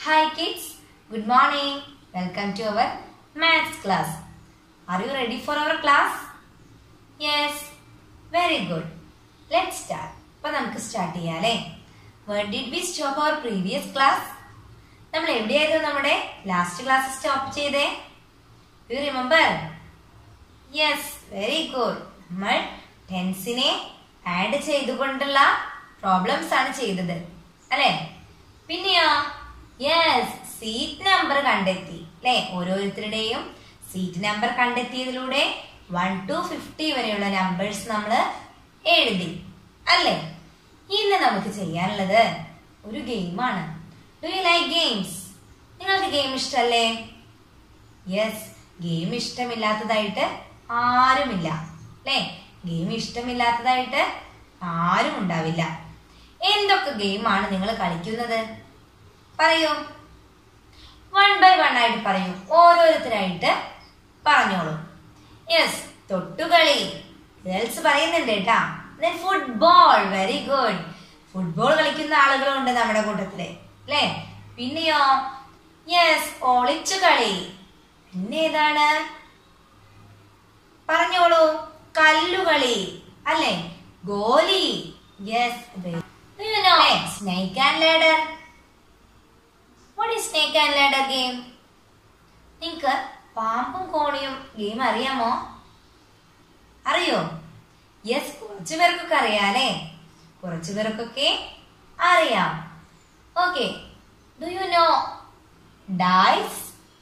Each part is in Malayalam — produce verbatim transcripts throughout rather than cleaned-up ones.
Hi kids, good morning. Welcome to our maths class. Are you ready for our class? Yes, very good. Let's start. അപ്പോൾ നമുക്ക് സ്റ്റാർട്ട് ചെയ്യാല്ലേ. Where did we stop our previous class? നമ്മൾ എവിടെയായിരുന്നു നമ്മുടെ ലാസ്റ്റ് ക്ലാസ് സ്റ്റോപ്പ് ചെയ്തേ? Do you remember? Yes, very good. നമ്മൾ ടെൻസിനെ ആഡ് ചെയ്തുകൊണ്ടുള്ള പ്രോബ്ലംസ് ആണ് ചെയ്തത് അല്ലേ? പിന്നെയോ യെസ് സീറ്റ് നമ്പർ കണ്ടെത്തി അല്ലെ? ഓരോരുത്തരുടെയും സീറ്റ് നമ്പർ കണ്ടെത്തിയതിലൂടെ വൺ ടു ഫിഫ്റ്റി വരെയുള്ള നമ്പേഴ്സ് നമ്മൾ എഴുതി അല്ലേ? ഇന്ന് നമുക്ക് ചെയ്യാനുള്ളത് ഒരു ഗെയിമാണ്. Do you like games? നിങ്ങൾക്ക് ഗെയിം ഇഷ്ടല്ലേ? യെസ്, ഗെയിം ഇഷ്ടമില്ലാത്തതായിട്ട് ആരുമില്ല അല്ലേ? ഗെയിം ഇഷ്ടമില്ലാത്തതായിട്ട് ആരും ഉണ്ടാവില്ല. എന്തൊക്കെ ഗെയിമാണ് നിങ്ങൾ കളിക്കുന്നത്? പറയൂ, വൺ ബൈ വൺ ആയിട്ട് പറയൂ, ഓരോരുത്തരായിട്ട് പറഞ്ഞോളൂ. യെസ്, തൊട്ടുകളി ഗേൾസ് പറയുന്നുണ്ട് കേട്ടാ. Football, very good. ഫുട്ബോൾ കളിക്കുന്ന ആളുകളുണ്ട് നമ്മുടെ കൂട്ടത്തില് അല്ലേ? പിന്നെയോ യെസ്, ഒളിച്ചു കളി. പിന്നെ ഏതാണ് പറഞ്ഞോളൂ? കല്ലുകളി അല്ലേ? ഗോലി. Yes, snake and ladder. What is snake and ladder game? നിങ്ങൾക്ക് പാമ്പും കോണിയും ഗെയിം അറിയാമോ? അറിയോ? യെസ്, കുറച്ചു പേർക്കൊക്കെ അറിയാലേ? കുറച്ചു പേർക്കൊക്കെ അറിയാം. Okay, do you know dice?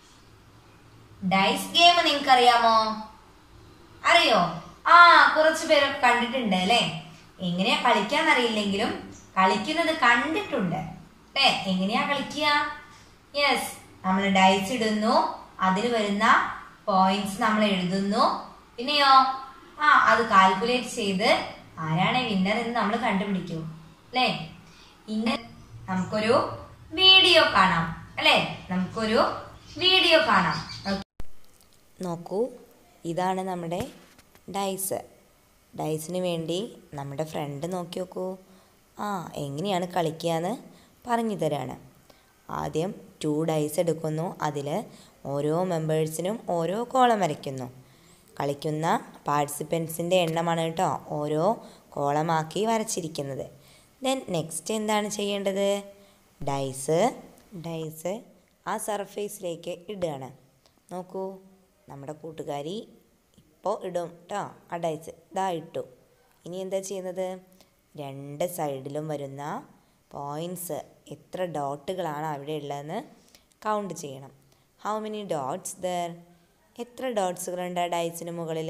Dice game നിങ്ങൾക്ക് അറിയാമോ? അറിയോ? ആ, കുറച്ചു പേരൊക്കെ കണ്ടിട്ടുണ്ട് അല്ലെ? എങ്ങനെയാ കളിക്കാൻ അറിയില്ലെങ്കിലും കളിക്കുന്നത് കണ്ടിട്ടുണ്ട് അല്ലെ? എങ്ങനെയാ കളിക്കുക? യെസ്, നമ്മൾ ഡൈസ് ഇടുന്നു, അതിൽ വരുന്ന പോയിന്റ്സ് നമ്മൾ എഴുതുന്നു. പിന്നെയോ ആ അത് കാൽക്കുലേറ്റ് ചെയ്ത് ആരാണ് വിന്നർ എന്ന് നമ്മൾ കണ്ടുപിടിക്കും അല്ലെ? ഇന്ന് നമുക്കൊരു വീഡിയോ കാണാം അല്ലെ? നമുക്കൊരു വീഡിയോ കാണാം. നോക്കൂ, ഇതാണ് നമ്മുടെ ഡൈസ്. ഡൈസിന് വേണ്ടി നമ്മുടെ ഫ്രണ്ട് നോക്കി നോക്കൂ. ആ എങ്ങനെയാണ് കളിക്കുകയെന്ന് പറഞ്ഞു തരാണ്. ആദ്യം ടു ഡൈസ് എടുക്കുന്നു, അതിൽ ഓരോ മെമ്പേഴ്സിനും ഓരോ കോളം വരയ്ക്കുന്നു. കളിക്കുന്ന പാർട്ടിസിപ്പൻസിൻ്റെ എണ്ണമാണ് കേട്ടോ ഓരോ കോളമാക്കി വരച്ചിരിക്കുന്നത്. ദെൻ നെക്സ്റ്റ് എന്താണ് ചെയ്യേണ്ടത്? ഡൈസ് ഡൈസ് ആ സർഫേസിലേക്ക് ഇടുകയാണ്. നോക്കൂ, നമ്മുടെ കൂട്ടുകാരി ഇപ്പോൾ ഇടും കേട്ടോ ആ ഡൈസ്. ഇതാ ഇട്ടു. ഇനി എന്താ ചെയ്യുന്നത്? രണ്ട് സൈഡിലും വരുന്ന പോയിൻറ്റ്സ് എത്ര ഡോട്ടുകളാണ് അവിടെ ഉള്ളതെന്ന് കൗണ്ട് ചെയ്യണം. How many dots there? എത്ര ഡോട്ട്സുകളുണ്ട് ആ ഡൈസിന് മുകളിൽ?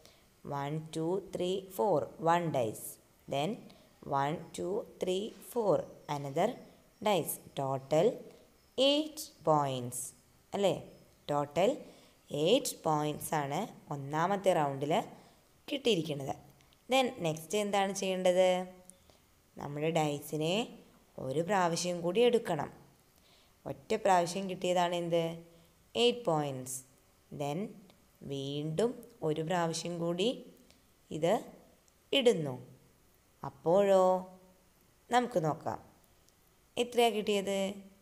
One two three four, one dice. Then one two three four, another dice. Total eight points അല്ലേ? ടോട്ടൽ എയ്റ്റ് പോയിൻറ്റ്സ് ആണ് ഒന്നാമത്തെ റൗണ്ടിൽ കിട്ടിയിരിക്കുന്നത്. ദെൻ നെക്സ്റ്റ് എന്താണ് ചെയ്യേണ്ടത്? നമ്മുടെ ഡൈസിനെ ഒരു പ്രാവശ്യം കൂടി എടുക്കണം. ഒറ്റ പ്രാവശ്യം കിട്ടിയതാണ് എന്ത്? Eight points. ദെൻ വീണ്ടും ഒരു പ്രാവശ്യം കൂടി ഇത് ഇടുന്നു. അപ്പോഴോ നമുക്ക് നോക്കാം എത്രയാണ് കിട്ടിയത്.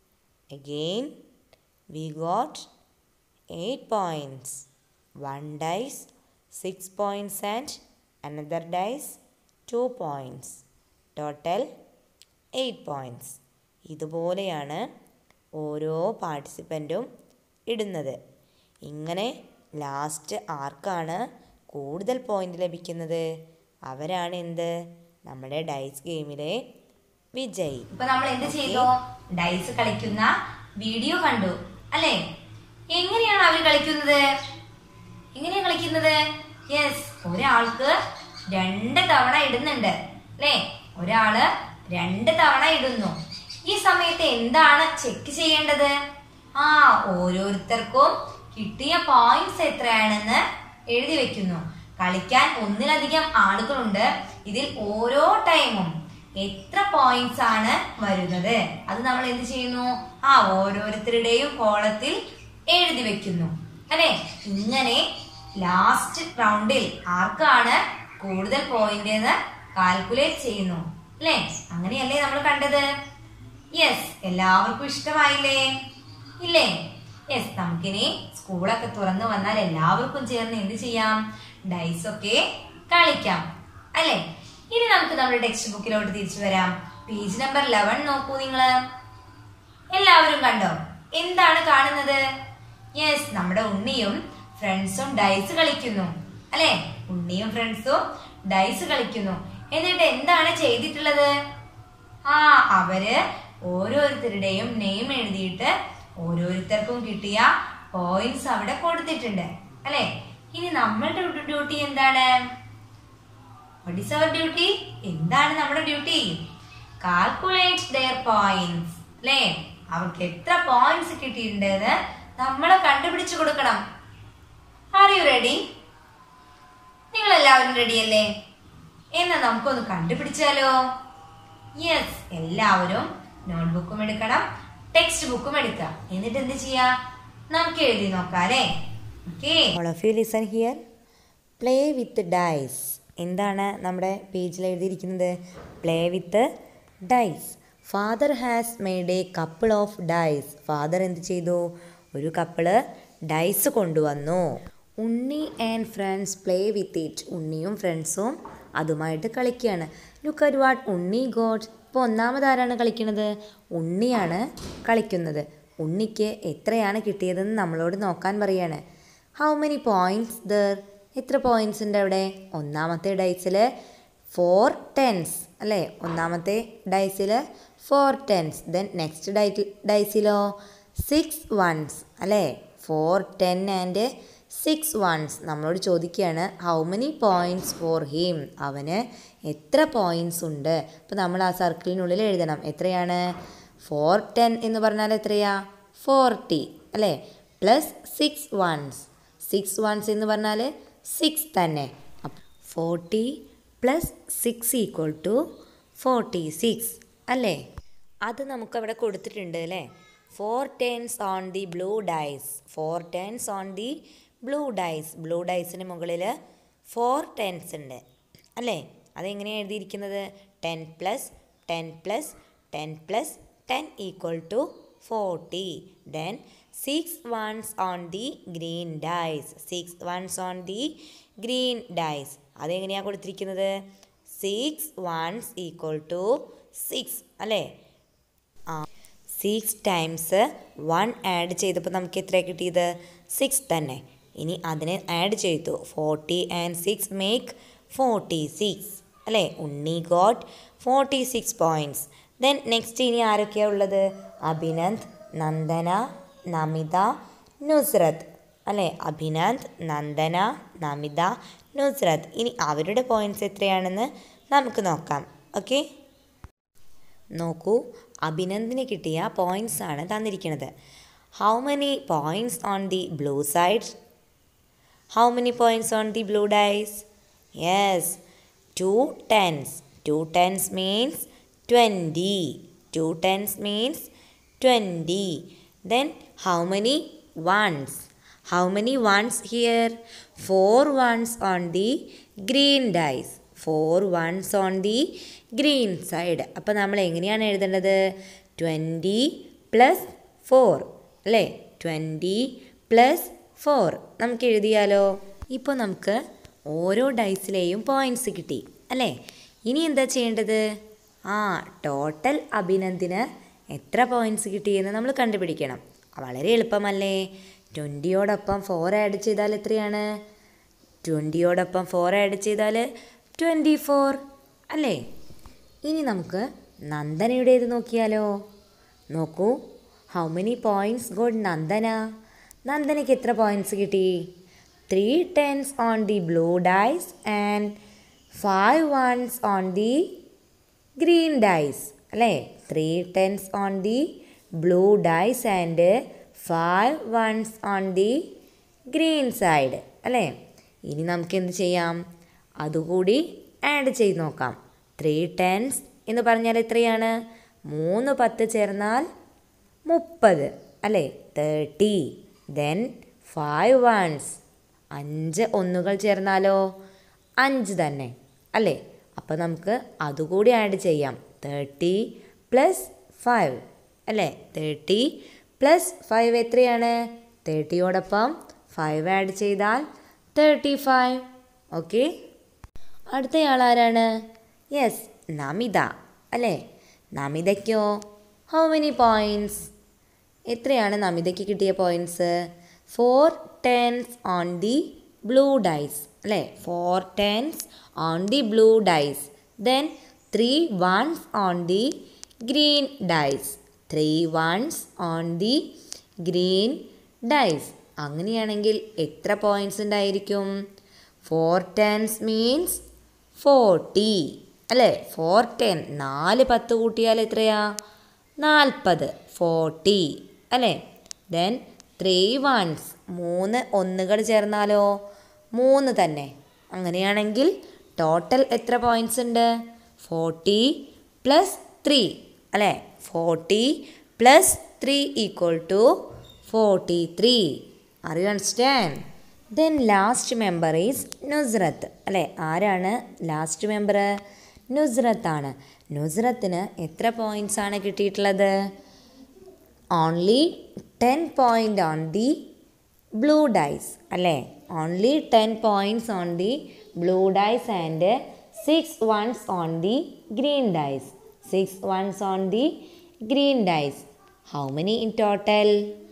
Again we got eight points. One dice six points and another dice two points. Total eight points. ഇതുപോലെയാണ് ഓരോ പാർട്ടിസിപ്പൻറ്റും ഇടുന്നത്. ഇങ്ങനെ ലാസ്റ്റ് ആർക്കാണ് കൂടുതൽ പോയിൻ്റ് ലഭിക്കുന്നത് അവരാണ് എന്ത്? നമ്മുടെ ഡൈസ് ഗെയിമിലെ വിജയി. ഇപ്പൊ നമ്മൾ എന്ത് ചെയ്തു? ഡൈസ് കളിക്കുന്ന വീഡിയോ കണ്ടു അല്ലേ? എങ്ങനെയാണ് അവർ കളിക്കുന്നത്? എങ്ങനെയാ കളിക്കുന്നത്? യെസ്, ഒരാൾക്ക് രണ്ട് തവണ ഇടുന്നുണ്ട് അല്ലേ? ഒരാള് രണ്ട് തവണ ഇടുന്നു. ഈ സമയത്ത് എന്താണ് ചെക്ക് ചെയ്യേണ്ടത്? ആ ഓരോരുത്തർക്കും കിട്ടിയ പോയിന്റ്സ് എത്രയാണെന്ന് എഴുതി വെക്കുന്നു. കളിക്കാൻ ഒന്നിലധികം ആളുകളുണ്ട്. ഇതിൽ ഓരോ ടൈമും എത്ര പോയിന്റ്സ് ആണ് വരുന്നത് അത് നമ്മൾ എന്ത് ചെയ്യുന്നു? ആ ഓരോരുത്തരുടെയും കോളത്തിൽ എഴുതി വെക്കുന്നു അല്ലെ? ഇങ്ങനെ ലാസ്റ്റ് റൗണ്ടിൽ ആർക്കാണ് കൂടുതൽ പോയിന്റ് എന്ന് കാൽക്കുലേറ്റ് ചെയ്യുന്നു അല്ലേ? അങ്ങനെയല്ലേ നമ്മൾ കണ്ടത്? യെസ്, എല്ലാവർക്കും ഇഷ്ടമായില്ലേ? ഇല്ലേ? യെസ്, നമുക്കിനി സ്കൂളൊക്കെ തുറന്നു വന്നാൽ എല്ലാവർക്കും ചേർന്ന് എന്ത് ചെയ്യാം? ഡൈസ് ഒക്കെ കളിക്കാം അല്ലെ? ഇനി നമുക്ക് നമ്മുടെ ടെക്സ്റ്റ് ബുക്കിലോട്ട് തിരിച്ചു വരാം. പേജ് നമ്പർ ലെവൻ നോക്കൂ നിങ്ങള്. എല്ലാവരും കണ്ടോ? എന്താണ് കാണുന്നത്? യെസ്, നമ്മുടെ ഉണ്ണിയും ഫ്രണ്ട്സും ഡൈസ് കളിക്കുന്നു അല്ലെ? ഉണ്ണിയും ഫ്രണ്ട്സും ഡൈസ് കളിക്കുന്നു. എന്നിട്ട് എന്താണ് ചെയ്തിട്ടുള്ളത്? ആ അവര് ഓരോരുത്തരുടെയും നെയിം എഴുതിയിട്ട് ഓരോരുത്തർക്കും കിട്ടിയ പോയിന്റ്സ് അവിടെ കൊടുത്തിട്ടുണ്ട് അല്ലെ? ഇനി നമ്മളുടെ ഡ്യൂട്ടി എന്താണ്? What is our duty? എന്താണ് നമ്മുടെ ഡ്യൂട്ടി? കാൽക്കുലേറ്റ് their points അല്ലേ? അവർക്ക് എത്ര പോയിന്റ്സ് കിട്ടിയിട്ടുണ്ടെന്ന് നമ്മൾ കണ്ടുപിടിച്ചു കൊടുക്കണം. Are you ready? നിങ്ങൾ എല്ലാവരും റെഡി അല്ലേ? എന്നാ നമുക്കൊന്ന് കണ്ടുപിടിച്ചാലോ? യെസ്, എല്ലാവരും നോട്ട്ബുക്കും എടുക്കണം, ടെക്സ്റ്റ് ബുക്കും എടുക്കാം. എന്നിട്ട് എന്ത് ചെയ്യാ? നമുക്ക് എഴുതി നോക്കാം അല്ലേ? Okay. All of you listen here. Play with dice. എന്താണ് നമ്മുടെ പേജിൽ എഴുതിയിരിക്കുന്നത്? Play with dice. Father has made a couple of dice. Father എന്ത് ചെയ്തു? ഒരു കപ്പിള് ഡൈസ് കൊണ്ടുവന്നു. Unni and friends play with it. ഉണ്ണിയും ഫ്രണ്ട്സും അതുമായിട്ട് കളിക്കുകയാണ്. Look at what Unni got. ഇപ്പോൾ ഒന്നാമത് ആരാണ് കളിക്കുന്നത്? ഉണ്ണിയാണ് കളിക്കുന്നത്. ഉണ്ണിക്ക് എത്രയാണ് കിട്ടിയതെന്ന് നമ്മളോട് നോക്കാൻ പറയാണ്. How many points there? എത്ര പോയിൻറ്റ്സ് ഉണ്ട് അവിടെ? ഒന്നാമത്തെ ഡൈസിൽ ഫോർ ടെൻസ് അല്ലേ? ഒന്നാമത്തെ ഡൈസിൽ four tens. Then next die ഡൈസിലോ സിക്സ് വൺസ് അല്ലേ? Four ten and six ones. നമ്മളോട് ചോദിക്കുകയാണ് how many points for him. അവന് എത്ര പോയിൻറ്റ്സ് ഉണ്ട്? അപ്പോൾ നമ്മൾ ആ സർക്കിളിനുള്ളിൽ എഴുതണം. എത്രയാണ്? ഫോർ ടെൻ എന്ന് പറഞ്ഞാൽ എത്രയാ? ഫോർട്ടി അല്ലേ? Plus six ones. Six ones എന്ന് പറഞ്ഞാൽ സിക്സ് തന്നെ. Forty plus six equal to forty six അല്ലേ? അത് നമുക്കവിടെ കൊടുത്തിട്ടുണ്ട് അല്ലേ? Four tens on the blue dice. Four tens on the blue dice. Blue ഡൈസിന് മുകളിൽ ഫോർ ടെൻസ് ഉണ്ട് അല്ലേ? അതെങ്ങനെയാണ് എഴുതിയിരിക്കുന്നത്? Ten plus ten plus ten plus ten equal to forty. Then six ones on the green dice. Six ones on the green dice. അതെങ്ങനെയാണ് കൊടുത്തിരിക്കുന്നത്? Six ones equal to six അല്ലേ? ആ സിക്സ് ടൈംസ് വൺ ആഡ് ചെയ്തപ്പോൾ നമുക്ക് എത്ര കിട്ടിയത്? സിക്സ് തന്നെ. ഇനി അതിനെ ആഡ് ചെയ്തു. Forty and six make forty six അല്ലേ? Unni got forty six points. Then next ഇനി ആരൊക്കെയാണ് ഉള്ളത്? അഭിനന്ദ്, നന്ദന, നമിത, നുസ്രത്ത് അല്ലേ? അഭിനന്ദ്, നന്ദന, നമിത, നുസ്രത്ത്. ഇനി അവരുടെ പോയിൻറ്റ്സ് എത്രയാണെന്ന് നമുക്ക് നോക്കാം. ഓക്കെ, നോക്കൂ, അഭിനന്ദിന് കിട്ടിയ പോയിൻറ്റ്സ് ആണ് തന്നിരിക്കുന്നത്. How many points on the blue side? How many points on the blue dice? Yes, two tens. Two tens means twenty. Two tens means twenty. Then how many ones? How many ones here? Four ones on the green dice. Four ones on the green side. അപ്പോൾ നമ്മൾ എങ്ങനെയാണ് എഴുതേണ്ടത്? ട്വൻറ്റി പ്ലസ് ഫോർ അല്ലേ? ട്വൻറ്റി പ്ലസ് ഫോർ നമുക്ക് എഴുതിയാലോ? ഇപ്പോൾ നമുക്ക് ഓരോ ഡൈസിലെയും പോയിൻറ്റ്സ് കിട്ടി അല്ലേ? ഇനി എന്താ ചെയ്യേണ്ടത്? ആ ടോട്ടൽ അഭിനന്ദിന് എത്ര പോയിൻറ്റ്സ് കിട്ടിയെന്ന് നമ്മൾ കണ്ടുപിടിക്കണം. വളരെ എളുപ്പമല്ലേ? ട്വൻറ്റിയോടൊപ്പം ഫോർ ആഡ് ചെയ്താൽ എത്രയാണ്? ട്വൻറ്റിയോടൊപ്പം ഫോർ ആഡ് ചെയ്താൽ ട്വൻറ്റി ഫോർ അല്ലേ? ഇനി നമുക്ക് നന്ദനയുടേത് നോക്കിയാലോ? നോക്കൂ, how many points got Nandana? നന്ദനയ്ക്ക് എത്ര പോയിൻറ്റ്സ് കിട്ടി? Three tens on the blue dice and five ones on the green dice അല്ലേ? Three tens on the blue dice and five ones on the green side അല്ലേ? ഇനി നമുക്ക് എന്ത് ചെയ്യാം? അതുകൂടി ആഡ് ചെയ്ത് നോക്കാം. ത്രീ ടെൻസ് എന്ന് പറഞ്ഞാൽ എത്രയാണ്? മൂന്ന് പത്ത് ചേർന്നാൽ മുപ്പത് അല്ലേ? തേർട്ടി. ദെൻ ഫൈവ് വൺസ്, അഞ്ച് ഒന്നുകൾ ചേർന്നാലോ? അഞ്ച് തന്നെ അല്ലേ? അപ്പോൾ നമുക്ക് അതുകൂടി ആഡ് ചെയ്യാം. തേർട്ടി പ്ലസ് ഫൈവ് അല്ലേ? തേർട്ടി പ്ലസ് ഫൈവ് എത്രയാണ്? തേർട്ടിയോടൊപ്പം ഫൈവ് ആഡ് ചെയ്താൽ തേർട്ടി ഫൈവ്. ഓക്കെ, അടുത്തയാൾ ആരാണ്? യെസ്, നമിത അല്ലേ? നമിതയ്ക്കോ ഹൗ മെനി പോയിൻറ്റ്സ്? എത്രയാണ് നമിതയ്ക്ക് കിട്ടിയ points? Four tens on the blue dice അല്ലേ? Four tens on the blue dice. Then three ones on the green dice. Three ones on the green dice. അങ്ങനെയാണെങ്കിൽ എത്ര പോയിൻറ്റ്സ് ഉണ്ടായിരിക്കും? ഫോർ ടെൻസ് മീൻസ് ഫോർട്ടി അല്ലേ? ഫോർ ടെൻ നാല് പത്ത് കൂട്ടിയാൽ എത്രയാ? നാൽപ്പത്. ഫോർട്ടി അല്ലേ? ദെൻ ത്രീ വൺസ് മൂന്ന് ഒന്നുകൾ ചേർന്നാലോ? മൂന്ന് തന്നെ. അങ്ങനെയാണെങ്കിൽ ടോട്ടൽ എത്ര പോയിൻറ്റ്സ് ഉണ്ട്? ഫോർട്ടി പ്ലസ് ത്രീ അല്ലേ? Forty plus three equal to forty three. Are you understand? Then last member is Nusrat അല്ലേ? ആരാണ് ലാസ്റ്റ് മെമ്പർ? നുസ്രത്താണ്. നുസ്രത്തിന് എത്ര പോയിൻറ്റ്സ് ആണ് കിട്ടിയിട്ടുള്ളത്? Only ten point on the blue dice അല്ലേ? Only ten points on the blue dice and six ones on the green dice. Six ones on the green dice. How many in total?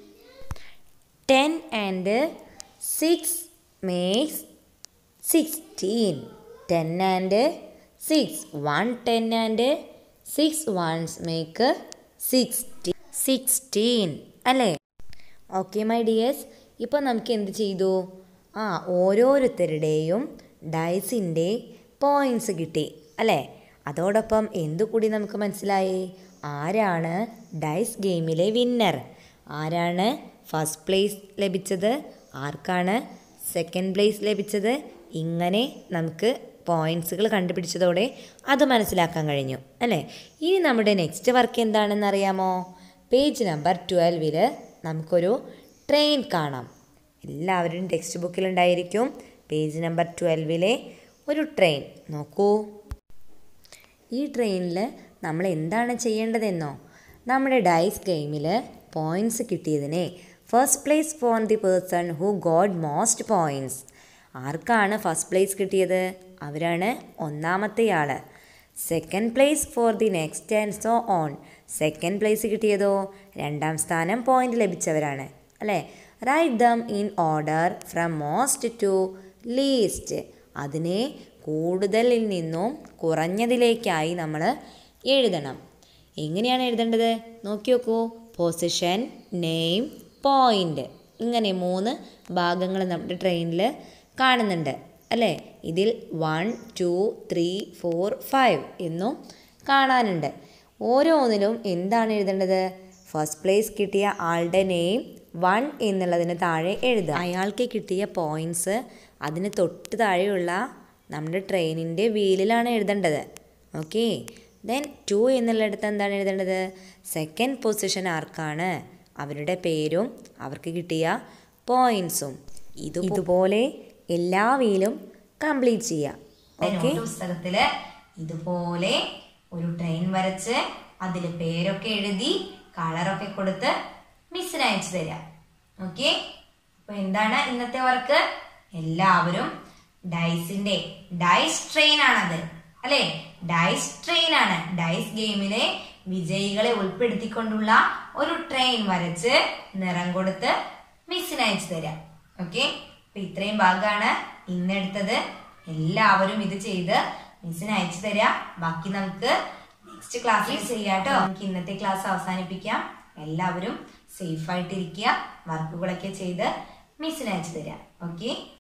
Ten and six makes sixteen. Ten and six. One ten and six ones make sixty sixteen അല്ലേ? ഓക്കെ മൈ ഡിയേഴ്സ്, ഇപ്പോൾ നമുക്ക് എന്ത് ചെയ്തു? ആ ഓരോരുത്തരുടെയും ഡൈസിൻ്റെ പോയിൻറ്റ്സ് കിട്ടി അല്ലേ? അതോടൊപ്പം എന്തുകൂടി നമുക്ക് മനസ്സിലായി? ആരാണ് ഡൈസ് ഗെയിമിലെ വിന്നർ? ആരാണ് ഫസ്റ്റ് പ്ലേസ് ലഭിച്ചത്? ആർക്കാണ് സെക്കൻഡ് പ്ലേസ് ലഭിച്ചത്? ഇങ്ങനെ നമുക്ക് പോയിൻറ്റ്സുകൾ കണ്ടുപിടിച്ചതോടെ അത് മനസ്സിലാക്കാൻ കഴിഞ്ഞു അല്ലേ? ഇനി നമ്മുടെ നെക്സ്റ്റ് വർക്ക് എന്താണെന്ന് അറിയാമോ? പേജ് നമ്പർ ട്വൽവിൽ നമുക്കൊരു ട്രെയിൻ കാണാം. എല്ലാവരും ടെക്സ്റ്റ് ബുക്കിലുണ്ടായിരിക്കും പേജ് നമ്പർ ട്വൽവിലെ ഒരു ട്രെയിൻ. നോക്കൂ, ഈ ട്രെയിനിൽ നമ്മൾ എന്താണ് ചെയ്യേണ്ടതെന്നോ? നമ്മുടെ ഡൈസ് ഗെയിമിൽ പോയിൻറ്റ്സ് കിട്ടിയതിനെ first place for the person who got most points. ആർക്കാണ് ഫസ്റ്റ് പ്ലേസ് കിട്ടിയത്? അവരാണ് ഒന്നാമത്തെയാൾ. Second place for the next and so on. Second place കിട്ടിയതോ രണ്ടാം സ്ഥാനം പോയിൻ്റ് ലഭിച്ചവരാണ് അല്ലേ? Write them in order from most to least. അതിനെ കൂടുതലിൽ നിന്നും കുറഞ്ഞതിലേക്കായി നമ്മൾ എഴുതണം. എങ്ങനെയാണ് എഴുതേണ്ടത്? നോക്കി നോക്കൂ. പൊസിഷൻ, നെയിം, പോയിൻ്റ്, ഇങ്ങനെ മൂന്ന് ഭാഗങ്ങൾ നമ്മുടെ ട്രെയിനിൽ കാണുന്നുണ്ട് അല്ലേ? ഇതിൽ one two three four five എന്നും കാണാനുണ്ട്. ഓരോന്നിലും എന്താണ് എഴുതേണ്ടത്? ഫസ്റ്റ് പ്ലേസ് കിട്ടിയ ആളുടെ നെയിം വൺ എന്നുള്ളതിന് താഴെ എഴുതുക. അയാൾക്ക് കിട്ടിയ പോയിൻറ്റ്സ് അതിന് തൊട്ട് താഴെയുള്ള നമ്മുടെ ട്രെയിനിൻ്റെ വീലിലാണ് എഴുതേണ്ടത്. ഓക്കെ. ദെൻ ടു എന്നുള്ളിടത്ത് എന്താണ് എഴുതേണ്ടത്? സെക്കൻഡ് പൊസിഷൻ ആർക്കാണ് അവരുടെ പേരും അവർക്ക് കിട്ടിയ പോയിൻറ്റ്സും. ഇത് ഇതുപോലെ എല്ലാ വീലും കംപ്ലീറ്റ് ചെയ്യാം. ഓക്കെ. പുസ്തകത്തില് ഇതുപോലെ ഒരു ട്രെയിൻ വരച്ച് അതിൽ പേരൊക്കെ എഴുതി കളറൊക്കെ കൊടുത്ത് മിസ്സിന് അയച്ചു തരാം. ഓക്കെ. അപ്പൊ എന്താണ് ഇന്നത്തെ വർക്ക്? എല്ലാവരും ഡൈസിന്റെ ഡൈസ് ട്രെയിൻ ആണത് അല്ലെ? ഡൈസ് ട്രെയിൻ ആണ്. ഡൈസ് ഗെയിമിലെ വിജയികളെ ഉൾപ്പെടുത്തിക്കൊണ്ടുള്ള ഒരു ട്രെയിൻ വരച്ച് നിറം കൊടുത്ത് മിസ്സിന് അയച്ചു തരാം. ഓക്കെ. അപ്പൊ ഇത്രയും ഭാഗമാണ് ഇന്നെടുത്തത്. എല്ലാവരും ഇത് ചെയ്ത് മിസ്സിന് അയച്ചു തരാം. ബാക്കി നമുക്ക് നെക്സ്റ്റ് ക്ലാസ്സിൽ ചെയ്യാട്ടോ. നമുക്ക് ഇന്നത്തെ ക്ലാസ് അവസാനിപ്പിക്കാം. എല്ലാവരും സേഫ് ആയിട്ടിരിക്കുക. വർക്കുകളൊക്കെ ചെയ്ത് മിസ്സിന് അയച്ചു തരാം. ഓക്കെ.